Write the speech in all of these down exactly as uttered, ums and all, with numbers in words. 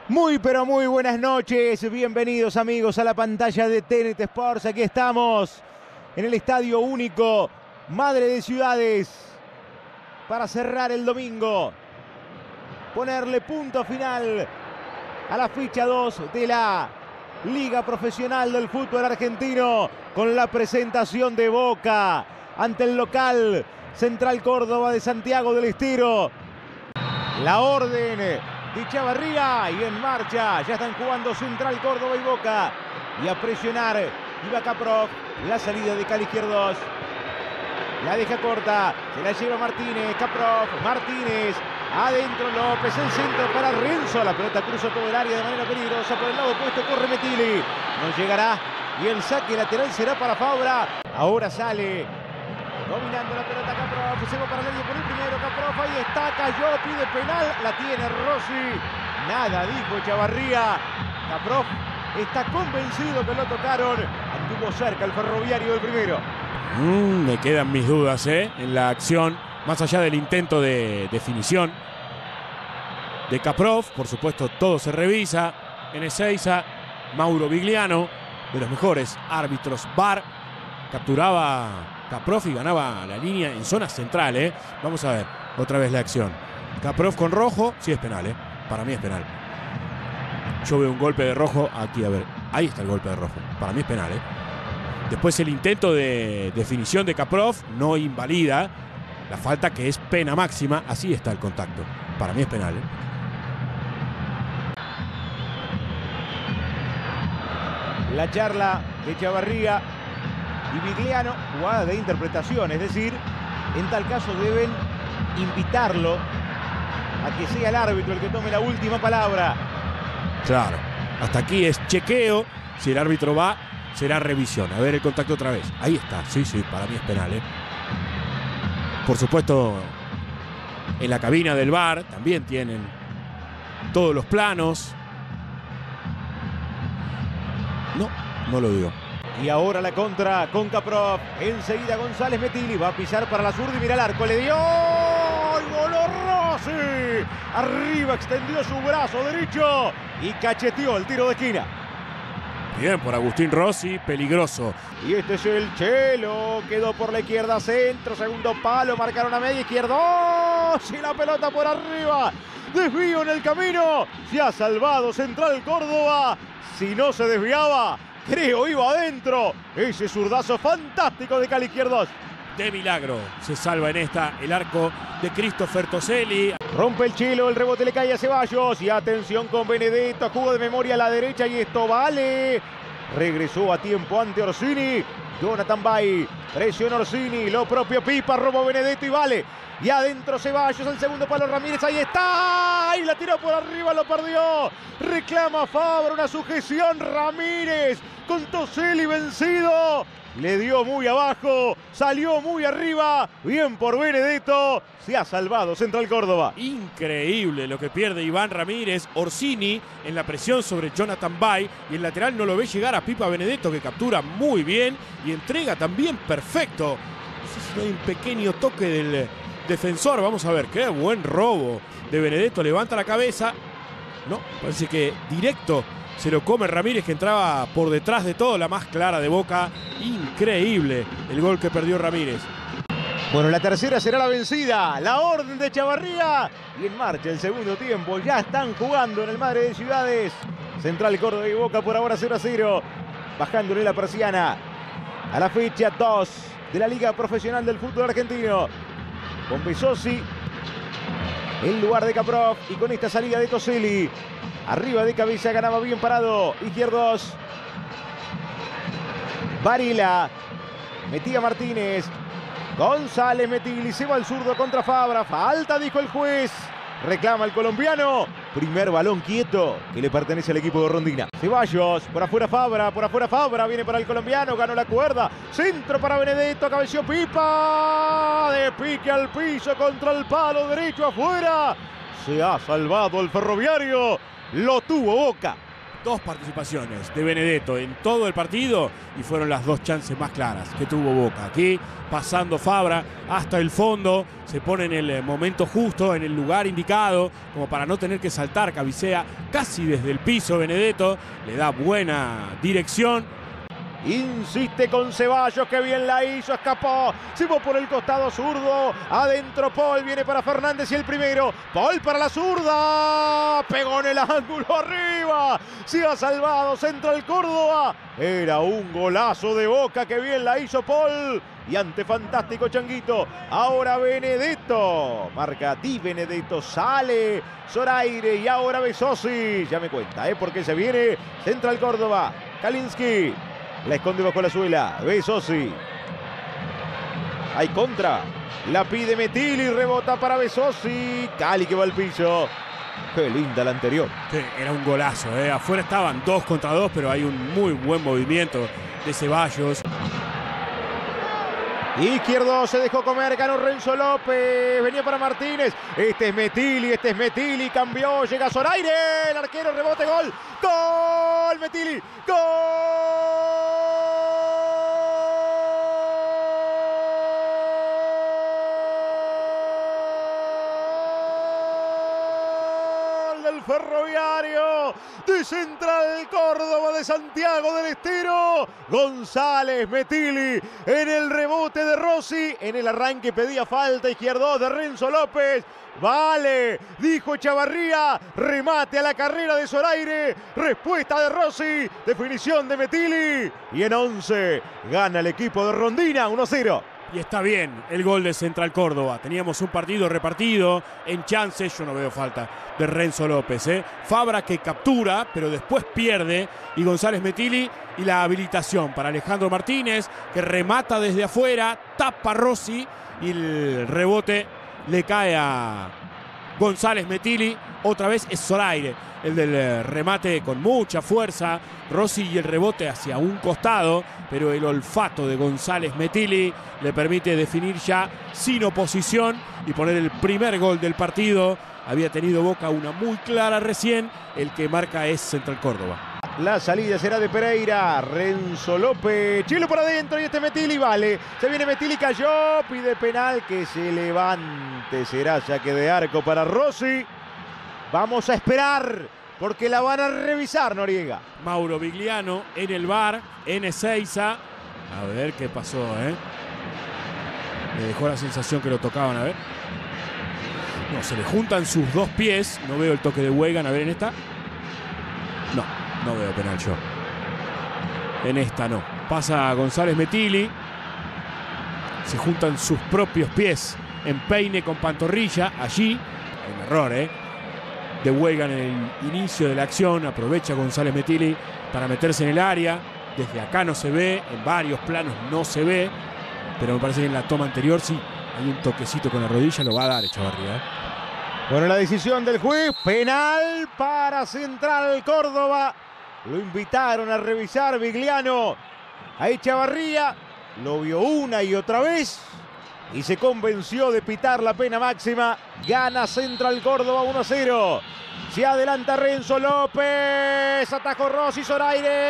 Muy pero muy buenas noches, bienvenidos amigos a la pantalla de T N T Sports. Aquí estamos en el Estadio Único Madre de Ciudades para cerrar el domingo, ponerle punto final a la ficha dos de la Liga Profesional del Fútbol Argentino, con la presentación de Boca ante el local Central Córdoba de Santiago del Estero. La orden de Chavarría y en marcha, ya están jugando Central Córdoba y Boca, y a presionar iba Caprov, la salida de Cali Izquierdos, la deja corta, se la lleva Martínez, Caprov, Martínez, adentro López, el centro para Renzo, la pelota cruza todo el área de manera peligrosa, por el lado opuesto corre Metilli, no llegará, y el saque lateral será para Fabra. Ahora sale dominando la pelota Caprov, se va para el área por el primero, Caprov, ahí está, cayó, pide penal, la tiene Rossi, nada dijo Chavarría. Caprov está convencido que lo tocaron, anduvo cerca el Ferroviario del primero. Mm, me quedan mis dudas ¿eh? en la acción, más allá del intento de definición de Caprov. Por supuesto todo se revisa en Ezeiza. Mauro Vigliano, de los mejores árbitros V A R, capturaba Caprov y ganaba la línea en zona central. ¿eh? Vamos a ver otra vez la acción. Caprov con rojo, sí es penal, ¿eh? Para mí es penal. Yo veo un golpe de rojo aquí, a ver, ahí está el golpe de rojo, para mí es penal. ¿eh? Después el intento de definición de Caprov no invalida la falta, que es pena máxima. Así está el contacto, para mí es penal. ¿eh? La charla de Chavarría y Vigliano, jugada de interpretación, es decir, en tal caso deben invitarlo a que sea el árbitro el que tome la última palabra. Claro, hasta aquí es chequeo, si el árbitro va, será revisión. A ver el contacto otra vez, ahí está, sí, sí, para mí es penal. ¿eh? Por supuesto, en la cabina del V A R también tienen todos los planos. No, no lo digo. Y ahora la contra con Caprov. Enseguida González Metilli va a pisar para la zurda y mira el arco. Le dio ¡y voló Rossi! Arriba extendió su brazo derecho y cacheteó el tiro de esquina. Bien por Agustín Rossi, peligroso. Y este es el Chelo. Quedó por la izquierda, centro, segundo palo. Marcaron a media izquierda. ¡Oh! Y la pelota por arriba. Desvío en el camino. Se ha salvado Central Córdoba. Si no se desviaba, creo iba adentro. Ese zurdazo fantástico de Cali Izquierdos. De milagro se salva en esta el arco de Christopher Toselli. Rompe el Chelo, el rebote le cae a Ceballos. Y atención con Benedetto, jugó de memoria a la derecha y esto vale. Regresó a tiempo ante Orsini. Jonathan Bay, presiona Orsini, lo propio Pipa, robó Benedetto y vale. Y adentro Ceballos, el segundo palo Ramírez, ahí está. Y la tiró por arriba, lo perdió. Reclama Fabra, una sujeción Ramírez con Toselli vencido. Le dio muy abajo, salió muy arriba. Bien por Benedetto, se ha salvado Central Córdoba. Increíble lo que pierde Iván Ramírez. Orsini en la presión sobre Jonathan Bay, y el lateral no lo ve llegar a Pipa Benedetto, que captura muy bien y entrega también perfecto. No sé si no hay un pequeño toque del defensor. Vamos a ver, qué buen robo de Benedetto. Levanta la cabeza. No, parece que directo se lo come Ramírez, que entraba por detrás de todo, la más clara de Boca. Increíble el gol que perdió Ramírez. Bueno, la tercera será la vencida. La orden de Chavarría. Y en marcha el segundo tiempo. Ya están jugando en el Madre de Ciudades. Central Córdoba y Boca por ahora cero a cero. Bajándole la persiana a la fecha dos de la Liga Profesional del Fútbol Argentino. Con Besosi en lugar de Caprov, y con esta salida de Toselli. Arriba de cabeza, ganaba bien parado Izquierdos. Varela. Metía Martínez. González Metilli. Se va al zurdo contra Fabra. Falta, dijo el juez. Reclama el colombiano. Primer balón quieto que le pertenece al equipo de Rondina. Ceballos. Por afuera Fabra. Por afuera Fabra. Viene para el colombiano. Ganó la cuerda. Centro para Benedetto. Cabeció Pipa. De pique al piso contra el palo derecho afuera. Se ha salvado el Ferroviario. Lo tuvo Boca. dos participaciones de Benedetto en todo el partido y fueron las dos chances más claras que tuvo Boca. Aquí pasando Fabra hasta el fondo, se pone en el momento justo, en el lugar indicado, como para no tener que saltar, cabecea casi desde el piso Benedetto, le da buena dirección. Insiste con Ceballos, que bien la hizo, escapó, se va por el costado zurdo, adentro Paul, viene para Fernández y el primero, Paul para la zurda, pegó en el ángulo arriba, se ha salvado Central Córdoba, era un golazo de Boca, que bien la hizo Paul, y ante fantástico Changuito, ahora Benedetto, marca Di Benedetto, sale Zoraire y ahora Besosi, ya me cuenta, ¿eh? Porque se viene Central Córdoba, Kalinski. La esconde bajo la suela. Besosi. Hay contra. La pide Metilli. Rebota para Besosi. Cali que va al piso. Qué linda la anterior. Sí, era un golazo. ¿eh? Afuera estaban dos contra dos, pero hay un muy buen movimiento de Ceballos. Izquierdo se dejó comer, ganó Renzo López, venía para Martínez, este es Metilli, este es Metilli, cambió, llega Zoraire, el arquero, rebote, gol, gol, Metilli, gol del Ferroviario, de Central Córdoba, de Santiago del Estero, González Metilli en el rebote de Rossi, en el arranque pedía falta, izquierdo de Renzo López, vale, dijo Echavarría, remate a la carrera de Zoraire, respuesta de Rossi, definición de Metilli, y en once gana el equipo de Rondina, uno a cero. Y está bien el gol de Central Córdoba. Teníamos un partido repartido en chances. Yo no veo falta de Renzo López. ¿eh? Fabra que captura, pero después pierde. Y González Metilli y la habilitación para Alejandro Martínez, que remata desde afuera, tapa Rossi y el rebote le cae a González Metilli. Otra vez es Zoraire, el del remate con mucha fuerza. Rossi y el rebote hacia un costado, pero el olfato de González Metilli le permite definir ya sin oposición y poner el primer gol del partido. Había tenido Boca una muy clara recién, el que marca es Central Córdoba. La salida será de Pereira, Renzo López, Chilo por adentro y este Metilli, vale, se viene Metilli, cayó, pide penal, que se levante, será saque de arco para Rossi. Vamos a esperar, porque la van a revisar, Noriega. Mauro Vigliano en el V A R, en Ezeiza. A ver qué pasó, ¿eh? Me dejó la sensación que lo tocaban, a ver. No, se le juntan sus dos pies. No veo el toque de Weigand, a ver en esta. No, no veo penal yo. En esta no. Pasa González Metilli. Se juntan sus propios pies en peine con pantorrilla. Allí hay un error, ¿eh? De Weigand en el inicio de la acción. Aprovecha González Metilli para meterse en el área. Desde acá no se ve, en varios planos no se ve, pero me parece que en la toma anterior sí hay un toquecito con la rodilla, lo va a dar Echavarría. ¿eh? Bueno, la decisión del juez, penal para Central Córdoba. Lo invitaron a revisar Vigliano a Echavarría, lo vio una y otra vez y se convenció de pitar la pena máxima. Gana Central Córdoba uno a cero. Se adelanta Renzo López. Atajó Rossi, Zoraire.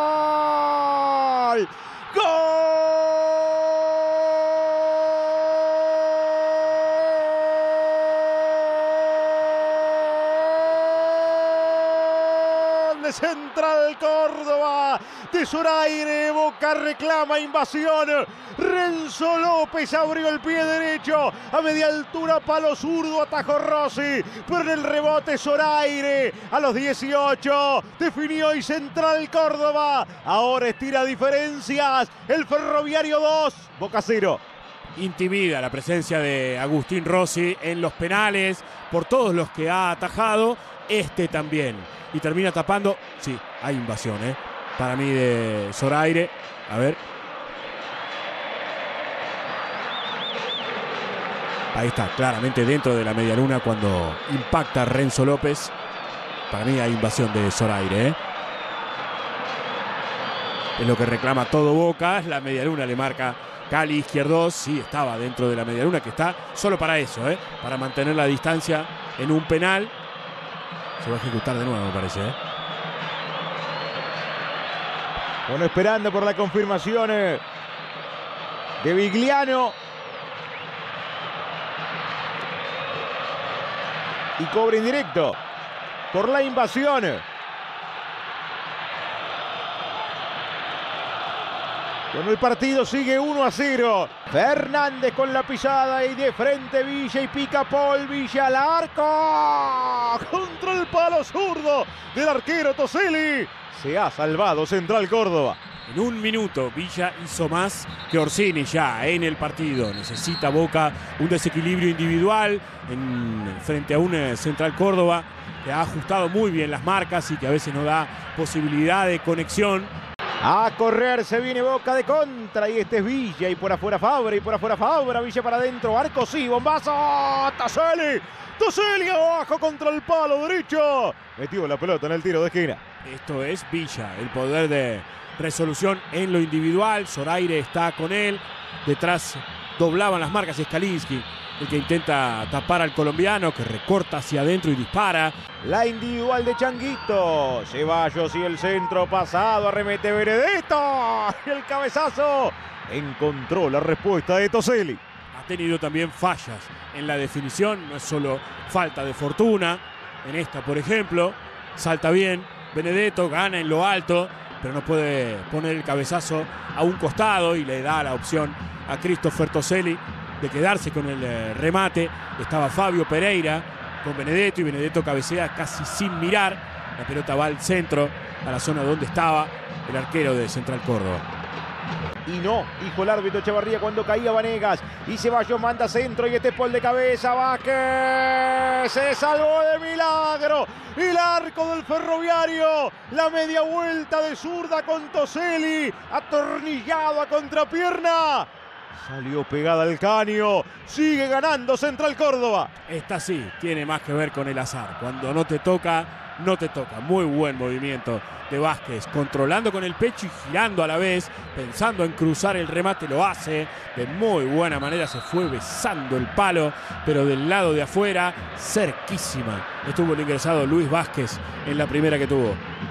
¡Gol! ¡Gol! De Central Córdoba. De Zoraire. Boca reclama invasión. Renzo López abrió el pie derecho a media altura, palo zurdo, atajó Rossi, pero en el rebote Zoraire a los dieciocho definió y Central Córdoba ahora estira diferencias. El Ferroviario dos, Boca cero. Intimida la presencia de Agustín Rossi en los penales por todos los que ha atajado, este también, y termina tapando. Sí, hay invasión, ¿eh? Para mí de Zoraire. A ver. Ahí está, claramente dentro de la medialuna cuando impacta Renzo López. Para mí hay invasión de Zoraire, ¿eh? Es lo que reclama todo Boca. La medialuna le marca Cali izquierdo. Sí, estaba dentro de la medialuna, que está solo para eso, ¿eh? Para mantener la distancia en un penal. Se va a ejecutar de nuevo, me parece, ¿eh? Bueno, esperando por la confirmación eh, de Vigliano. Y cobra indirecto por la invasión. Bueno, el partido sigue uno a cero. Fernández con la pisada y de frente Villa y pica Paul. Villa al arco. Contra el palo zurdo del arquero Toselli. Se ha salvado Central Córdoba. En un minuto Villa hizo más que Orsini ya en el partido. Necesita Boca un desequilibrio individual en, frente a un Central Córdoba que ha ajustado muy bien las marcas y que a veces no da posibilidad de conexión. A correr se viene Boca de contra y este es Villa y por afuera Fabra y por afuera Fabra. Villa para adentro, arco sí, bombazo. Toselli, Toselli abajo contra el palo derecho. Metió la pelota en el tiro de esquina. Esto es Villa, el poder de resolución en lo individual. Zoraire está con él. Detrás doblaban las marcas Skalinski, el que intenta tapar al colombiano, que recorta hacia adentro y dispara. La individual de Changuito. Ceballos y el centro pasado. Arremete Benedetto. Y el cabezazo. Encontró la respuesta de Toselli. Ha tenido también fallas en la definición. No es solo falta de fortuna. En esta, por ejemplo, salta bien Benedetto, gana en lo alto, pero no puede poner el cabezazo a un costado y le da la opción a Christopher Toselli de quedarse con el eh, remate. Estaba Fabio Pereira con Benedetto y Benedetto cabecea casi sin mirar. La pelota va al centro, a la zona donde estaba el arquero de Central Córdoba. Y no, dijo el árbitro Echevarría cuando caía Vanegas. Y Ceballos manda centro y este Paul de cabeza. Vázquez se salvó de milagro. El arco del Ferroviario. La media vuelta de zurda con Toselli. Atornillado a contrapierna. Salió pegada al caño. Sigue ganando Central Córdoba. Esta sí tiene más que ver con el azar. Cuando no te toca, no te toca. Muy buen movimiento de Vázquez, controlando con el pecho y girando a la vez, pensando en cruzar el remate, lo hace de muy buena manera, se fue besando el palo, pero del lado de afuera, cerquísima, estuvo el ingresado Luis Vázquez en la primera que tuvo.